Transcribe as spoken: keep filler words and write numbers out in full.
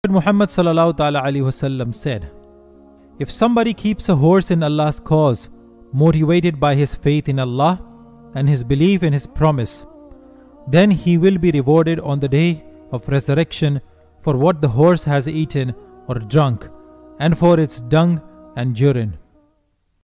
Muhammad sallallahu ta'ala alaihi wasallam said, if somebody keeps a horse in Allah's cause, motivated by his faith in Allah and his belief in his promise, then he will be rewarded on the day of resurrection for what the horse has eaten or drunk, and for its dung and urine.